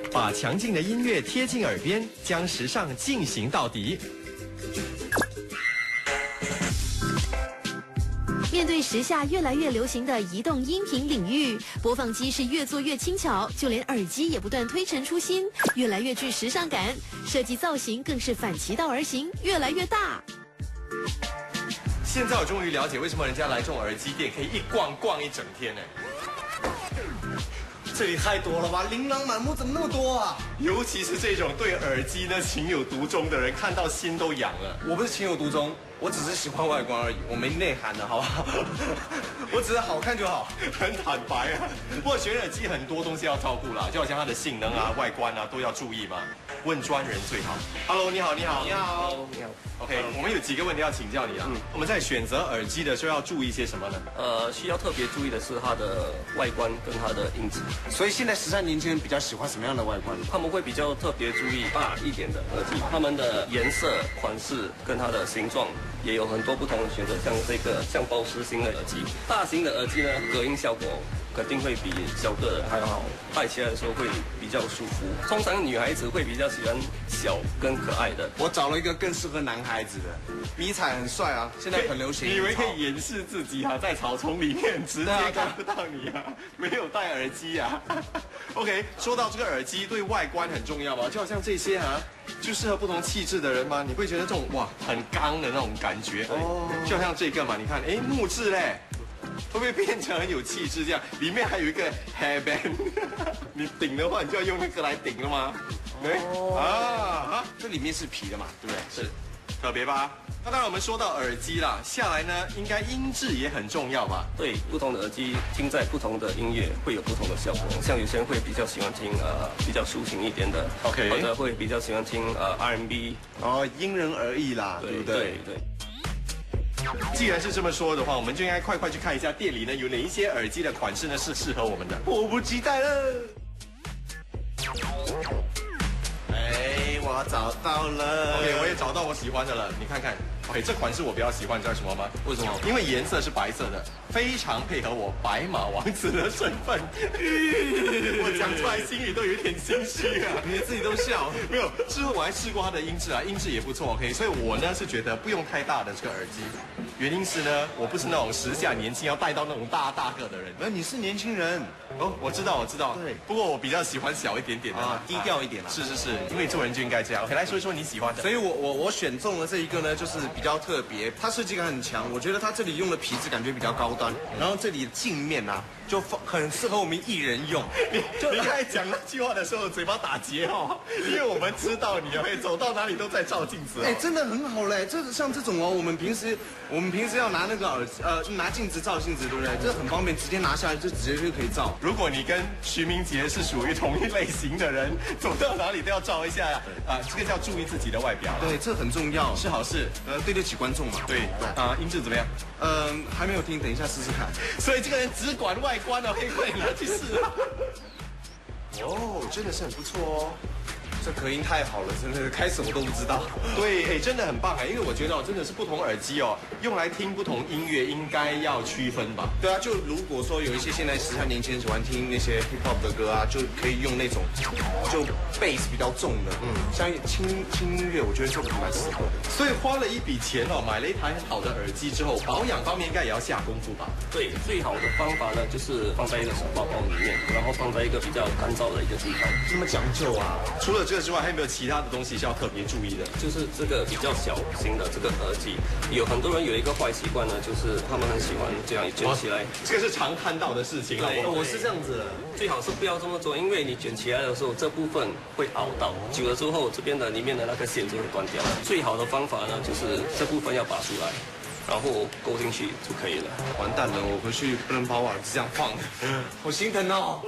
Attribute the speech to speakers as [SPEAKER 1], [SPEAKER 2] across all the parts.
[SPEAKER 1] 把强劲的音乐贴近耳边，将时尚进行到底。
[SPEAKER 2] 面对时下越来越流行的移动音频领域，播放机是越做越轻巧，就连耳机也不断推陈出新，越来越具时尚感，设计造型更是反其道而行，越来越大。
[SPEAKER 1] 现在我终于了解为什么人家来这种耳机店可以一逛逛一整天呢。
[SPEAKER 3] 这里太多了吧，琳琅满目，怎么那么多啊？
[SPEAKER 1] 尤其是这种对耳机呢情有独钟的人，看到心都痒了。
[SPEAKER 3] 我不是情有独钟，我只是喜欢外观而已，我没内涵的，好不好？我只是好看就好，
[SPEAKER 1] 很坦白啊。不过选耳机很多东西要照顾啦，就好像它的性能啊、外观啊都要注意嘛。问专人最好。Hello， 你好，你好，
[SPEAKER 3] 你好，你好。
[SPEAKER 1] OK， 我们有几个问题要请教你啊。我们在选择耳机的时候要注意些什么呢？
[SPEAKER 4] 需要特别注意的是它的外观跟它的音质。
[SPEAKER 3] 所以现在时尚年轻人比较喜欢什么样的外观？
[SPEAKER 4] 他们会比较特别注意大一点的耳机，它们的颜色、款式跟它的形状也有很多不同的选择。像这个像宝石型的耳机，大型的耳机呢，隔音效果肯定会比小个的还要好，戴起来的时候会比较舒服。通常女孩子会比较喜欢小跟可爱的。
[SPEAKER 3] 我找了一个更适合男孩子的，迷彩很帅啊，现在很流行。
[SPEAKER 1] 你以为可以掩饰自己啊，在草丛里面直接看不到你啊？没有戴耳机啊？OK， 说到这个耳机对外观很重要嘛，就好像这些啊，就适合不同气质的人吗？你会觉得这种哇很刚的那种感觉哦，就好像这个嘛，你看，哎，木质嘞。会不会变成很有气质？这样里面还有一个 hairband， 你顶的话，你就要用那个来顶了吗？对、
[SPEAKER 3] 这里面是皮的嘛，对不对？
[SPEAKER 1] 是，特别吧？那当然，我们说到耳机啦，下来呢，应该音质也很重要吧？
[SPEAKER 4] 对，不同的耳机听在不同的音乐会有不同的效果。像有些人会比较喜欢听比较抒情一点的
[SPEAKER 1] ，OK，
[SPEAKER 4] 或者会比较喜欢听R&B。
[SPEAKER 3] 哦，因人而异啦，对不对？
[SPEAKER 4] 对。
[SPEAKER 1] 既然是这么说的话，我们就应该快去看一下店里呢有哪一些耳机的款式呢是适合我们的。
[SPEAKER 3] 迫不及待了。哎，我找到了。
[SPEAKER 1] OK， 我也找到我喜欢的了，你看看。OK， 这款是我比较喜欢，你知道什么吗？
[SPEAKER 3] 为什么？
[SPEAKER 1] 因为颜色是白色的，非常配合我白马王子的身份。我讲出来心里都有一点心虚啊，
[SPEAKER 3] 你自己都笑。
[SPEAKER 1] 没有，之后我还试过它的音质啊，音质也不错。OK， 所以我呢是觉得不用太大的这个耳机。原因是呢，我不是那种时下年轻要戴到那种大个的人。
[SPEAKER 3] 你是年轻人
[SPEAKER 1] 哦，我知道。
[SPEAKER 3] 对，
[SPEAKER 1] 不过我比较喜欢小一点点的，
[SPEAKER 3] 低调一点啦。
[SPEAKER 1] 是，因为做人就应该这样。OK， 来说一说你喜欢的。
[SPEAKER 3] 所以我选中了这一个呢，就是比较特别，它设计感很强。我觉得它这里用的皮质感觉比较高端，然后这里的镜面啊，就很适合我们艺人用。
[SPEAKER 1] 你刚才讲那句话的时候，嘴巴打结哦，因为我们知道你会走到哪里都在照镜子。
[SPEAKER 3] 哎，真的很好嘞，像这种哦，我们平时要拿那个拿镜子照镜子，对不对？这很方便，直接拿下来就直接就可以照。
[SPEAKER 1] 如果你跟徐明杰是属于同一类型的人，走到哪里都要照一下这个叫注意自己的外表。
[SPEAKER 3] 对，这很重要，
[SPEAKER 1] 是好事。
[SPEAKER 3] 对得起观众嘛。
[SPEAKER 1] 对音质怎么样？
[SPEAKER 3] 还没有听，等一下试试看。
[SPEAKER 1] 所以这个人只管外观哦，可以快点拿去试。哦，真的是很不错哦。
[SPEAKER 3] 这隔音太好了，真的开始我都不知道。
[SPEAKER 1] 对，真的很棒因为我觉得真的是不同耳机用来听不同音乐应该要区分吧。
[SPEAKER 3] 对啊，就如果说有一些现在时下年轻人喜欢听那些 hip hop 的歌啊，就可以用那种就 bass 比较重的，像轻音乐，我觉得这个蛮适合的。
[SPEAKER 1] 所以花了一笔钱买了一台好的耳机之后，保养方面应该也要下功夫吧？
[SPEAKER 4] 对，最好的方法呢就是放在一个小包包里面，然后放在一个比较干燥的一个地方。
[SPEAKER 3] 这么讲究啊！
[SPEAKER 1] 除了这个之外，还有没有其他的东西是要特别注意的？
[SPEAKER 4] 就是这个比较小型的这个耳机，有很多人有一个坏习惯呢，就是他们很喜欢这样卷起来。
[SPEAKER 1] 这个是常看到的事情
[SPEAKER 3] 我是这样子的，
[SPEAKER 4] 最好是不要这么做，因为你卷起来的时候，这部分会凹到，久了之后，这边的里面的那个线就会断掉。最好的方法呢，就是这部分要拔出来，然后勾进去就可以了。
[SPEAKER 3] 完蛋了，我回去不能把我耳机这样放，好心疼哦。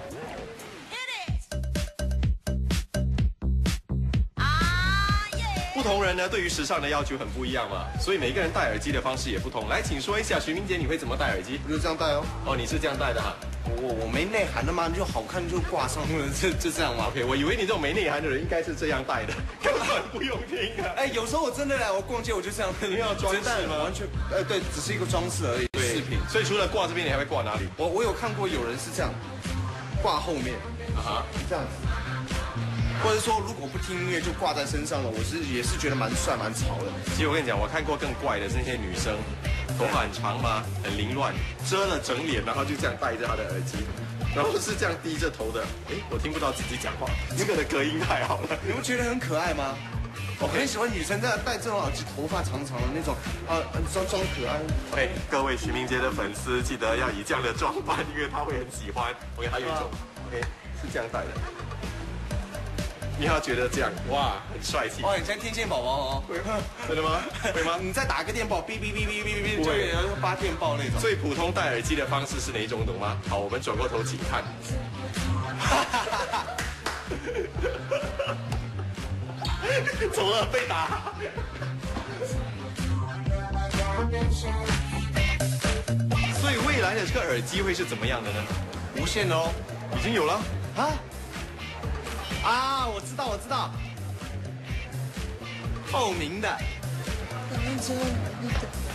[SPEAKER 1] 不同人呢，对于时尚的要求很不一样嘛，所以每个人戴耳机的方式也不同。来，请说一下，徐明杰，你会怎么戴耳机？
[SPEAKER 3] 就这样戴哦。
[SPEAKER 1] 哦，你是这样戴的哈？
[SPEAKER 3] 我没内涵的嘛，就好看就挂上了，就这样嘛。
[SPEAKER 1] OK， 我以为你这种没内涵的人应该是这样戴的，根本不用听啊。
[SPEAKER 3] 有时候我真的我逛街我就这样，
[SPEAKER 1] 你要装饰吗？
[SPEAKER 3] 完全对，只是一个装饰而已。
[SPEAKER 1] 对，饰品。所以除了挂这边，你还会挂哪里？
[SPEAKER 3] 我有看过有人是这样挂后面这样子。 或者说如果不听音乐就挂在身上了，也是觉得蛮帅蛮潮的。
[SPEAKER 1] 其实我跟你讲，我看过更怪的是那些女生，头发很长嘛，很凌乱，遮了整脸，然后就这样戴着她的耳机，然后是这样低着头的。哎，我听不到自己讲话，这个的隔音太好了。
[SPEAKER 3] 你不觉得很可爱吗？我很喜欢女生在戴这种耳机，头发长长的那种，装可爱。
[SPEAKER 1] OK， 各位徐明杰的粉丝，记得要以这样的装扮，因为他会很喜欢。OK， 还有一种 ，OK 是这样戴的，因为他觉得这样哇很帅气。
[SPEAKER 3] 哇，你像天线宝宝哦？
[SPEAKER 1] 会吗？真的吗？会吗？
[SPEAKER 3] 你再打个电报，哔哔哔哔哔哔，就有发电报那种。
[SPEAKER 1] 最普通戴耳机的方式是哪一种，懂吗？好，我们转过头请看。走了，被打。所以未来的这个耳机会是怎么样的呢？
[SPEAKER 3] 无线的哦，
[SPEAKER 1] 已经有了
[SPEAKER 3] 啊！我知道，透明的。